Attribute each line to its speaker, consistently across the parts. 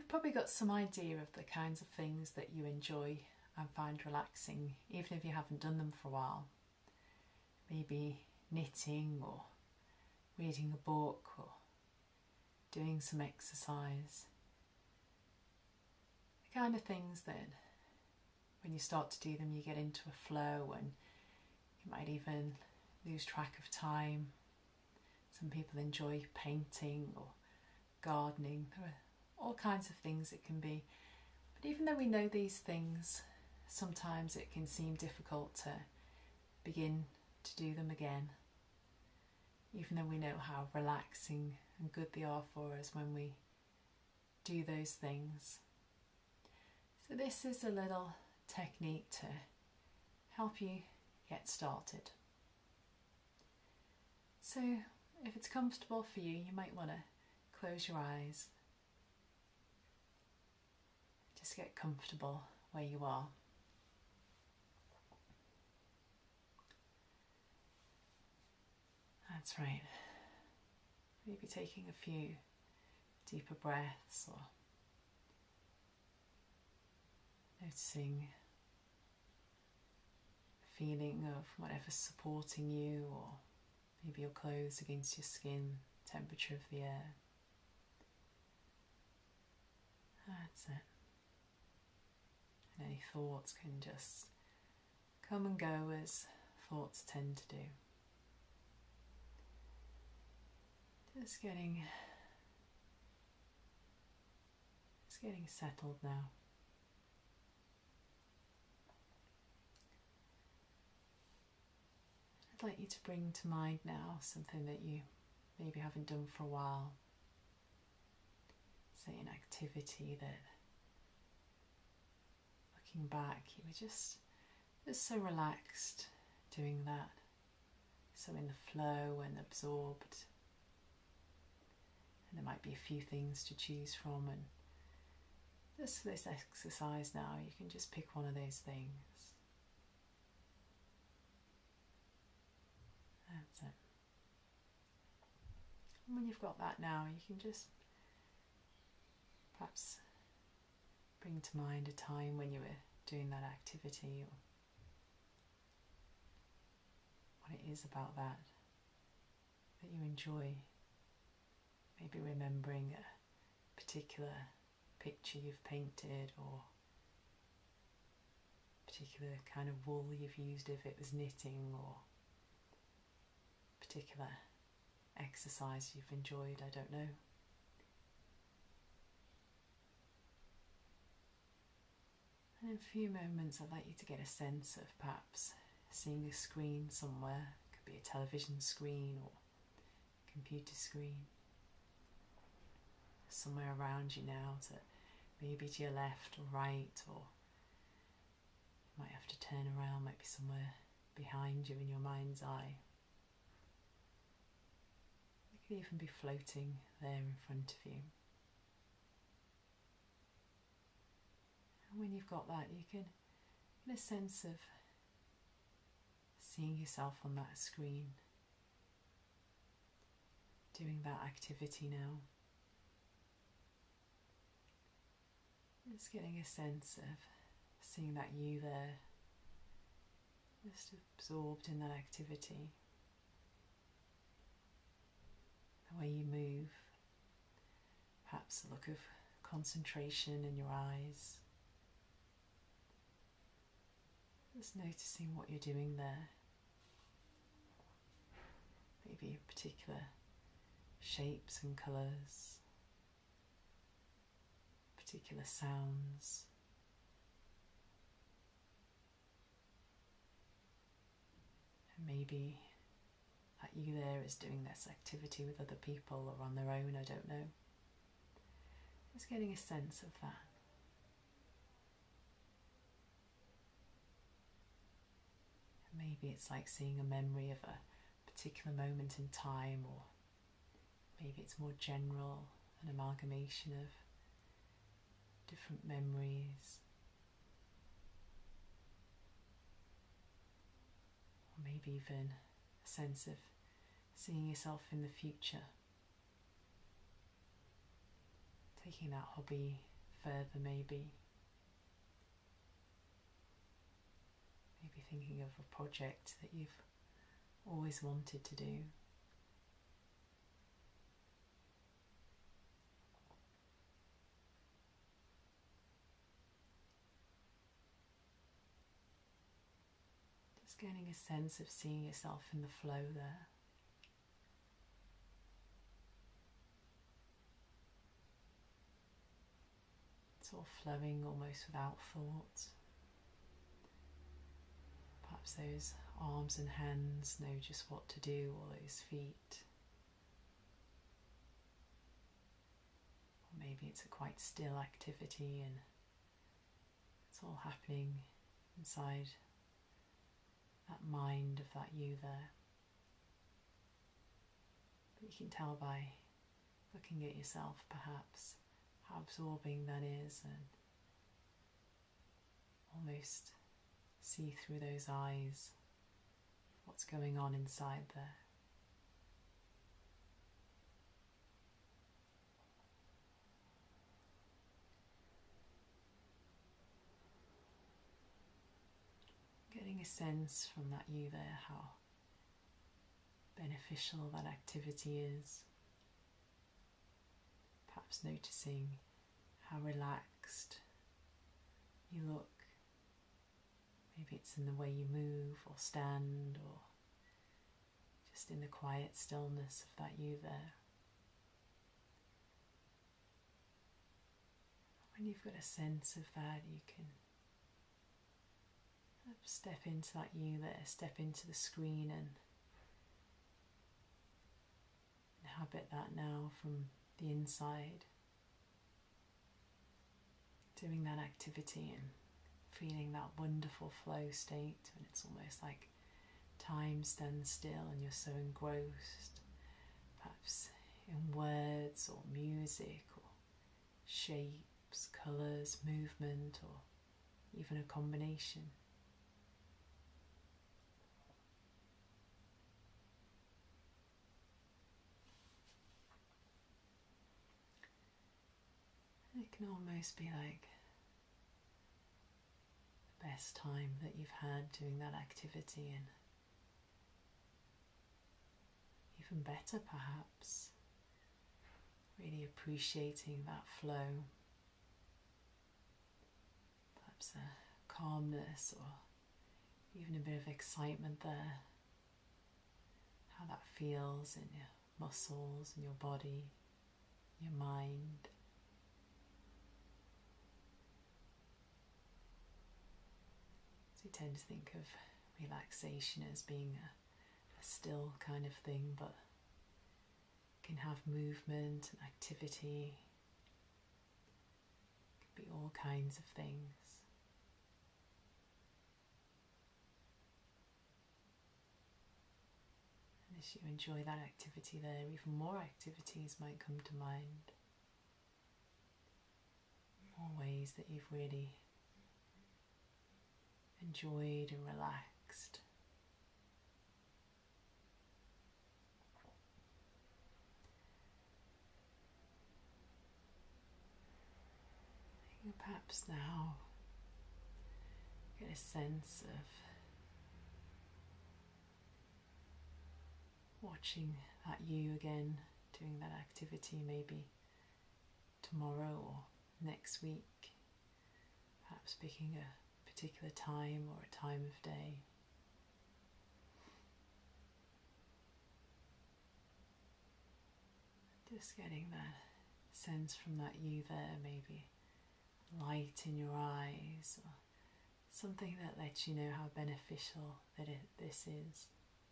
Speaker 1: you've probably got some idea of the kinds of things that you enjoy and find relaxing, even if you haven't done them for a while. Maybe knitting, or reading a book, or doing some exercise. The kind of things that when you start to do them you get into a flow and you might even lose track of time. Some people enjoy painting or gardening. There are all kinds of things it can be. But even though we know these things, sometimes it can seem difficult to begin to do them again, even though we know how relaxing and good they are for us when we do those things. So this is a little technique to help you get started. So if it's comfortable for you, you might want to close your eyes. Just get comfortable where you are. That's right. Maybe taking a few deeper breaths, or noticing the feeling of whatever's supporting you, or maybe your clothes against your skin, temperature of the air. That's it. And any thoughts can just come and go as thoughts tend to do. Just getting settled now. I'd like you to bring to mind now something that you maybe haven't done for a while. Say an activity that, looking back, you were just so relaxed doing that, so in the flow and absorbed. And there might be a few things to choose from, and just for this exercise now, you can just pick one of those things. That's it. And when you've got that now, you can just perhaps bring to mind a time when you were doing that activity, or what it is about that you enjoy. Maybe remembering a particular picture you've painted, or a particular kind of wool you've used if it was knitting, or particular exercise you've enjoyed, I don't know. And in a few moments I'd like you to get a sense of perhaps seeing a screen somewhere. It could be a television screen or a computer screen. Somewhere around you now, maybe to your left or right, or you might have to turn around, might be somewhere behind you in your mind's eye. It could even be floating there in front of you. And when you've got that, you can get a sense of seeing yourself on that screen, doing that activity now. Just getting a sense of seeing that you there, just absorbed in that activity. The way you move, perhaps a look of concentration in your eyes. Just noticing what you're doing there. Maybe particular shapes and colours, particular sounds. And maybe that you there is doing this activity with other people or on their own, I don't know. Just getting a sense of that. And maybe it's like seeing a memory of a particular moment in time, or maybe it's more general, an amalgamation of different memories, or maybe even a sense of seeing yourself in the future, taking that hobby further maybe. Maybe thinking of a project that you've always wanted to do. Just getting a sense of seeing yourself in the flow there. It's all flowing almost without thought. Perhaps those arms and hands know just what to do, or those feet. Or maybe it's a quite still activity and it's all happening inside that mind of that you there. But you can tell by looking at yourself perhaps how absorbing that is, and almost see through those eyes what's going on inside there. Getting a sense from that you there how beneficial that activity is. Perhaps noticing how relaxed you look. Maybe it's in the way you move or stand, or just in the quiet stillness of that you there. When you've got a sense of that, you can step into that you there, step into the screen and inhabit that now from the inside, doing that activity and feeling that wonderful flow state when it's almost like time stands still and you're so engrossed, perhaps in words or music or shapes, colours, movement, or even a combination. It can almost be like the best time that you've had doing that activity, and even better perhaps, really appreciating that flow, perhaps a calmness or even a bit of excitement there, how that feels in your muscles and your body, your mind. We tend to think of relaxation as being a still kind of thing, but it can have movement and activity. It can be all kinds of things. And as you enjoy that activity there, even more activities might come to mind. More ways that you've really enjoyed and relaxed. You perhaps now get a sense of watching that you again, doing that activity maybe tomorrow or next week, perhaps picking a particular time or a time of day. Just getting that sense from that you there, maybe light in your eyes or something that lets you know how beneficial this is.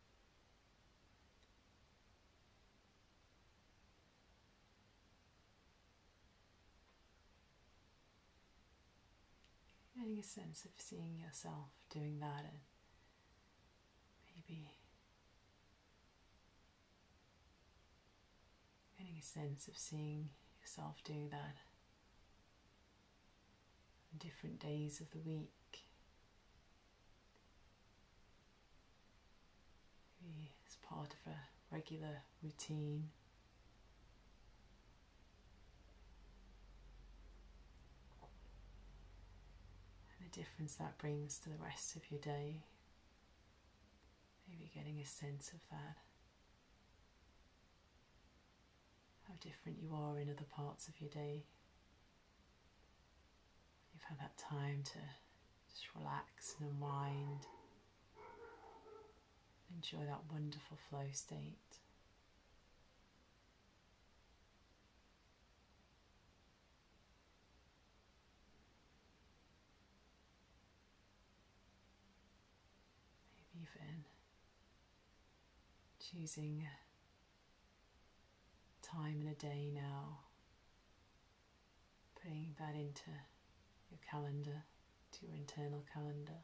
Speaker 1: Getting a sense of seeing yourself doing that, and maybe getting a sense of seeing yourself doing that on different days of the week. Maybe as part of a regular routine. the difference that brings to the rest of your day. Maybe getting a sense of that. How different you are in other parts of your day. You've had that time to just relax and unwind. Enjoy that wonderful flow state. Maybe even choosing time in a day now, putting that into your calendar, to your internal calendar.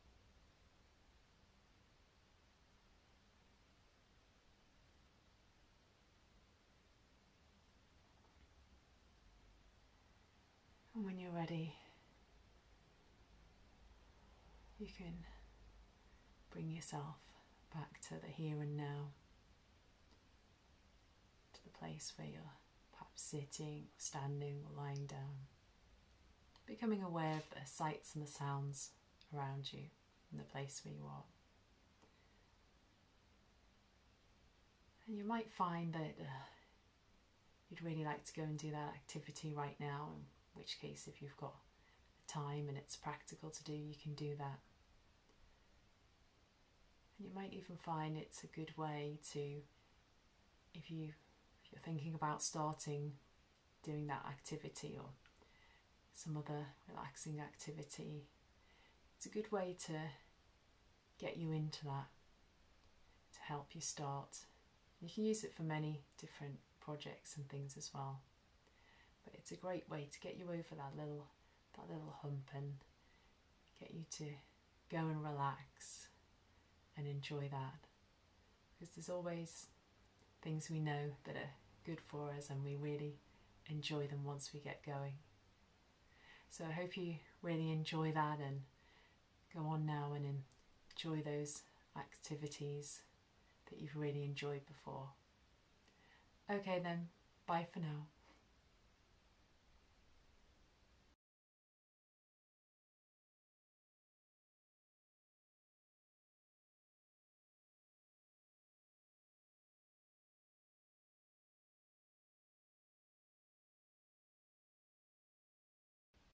Speaker 1: And when you're ready, you can bring yourself back to the here and now, to the place where you're perhaps sitting, or standing, or lying down, becoming aware of the sights and the sounds around you in the place where you are. And you might find that you'd really like to go and do that activity right now, in which case if you've got the time and it's practical to do, you can do that. And you might even find it's a good way to, if you're thinking about starting doing that activity or some other relaxing activity, it's a good way to get you into that, to help you start. You can use it for many different projects and things as well, but it's a great way to get you over that little hump and get you to go and relax and enjoy that, because there's always things we know that are good for us and we really enjoy them once we get going. So I hope you really enjoy that and go on now and enjoy those activities that you've really enjoyed before. Okay then, bye for now.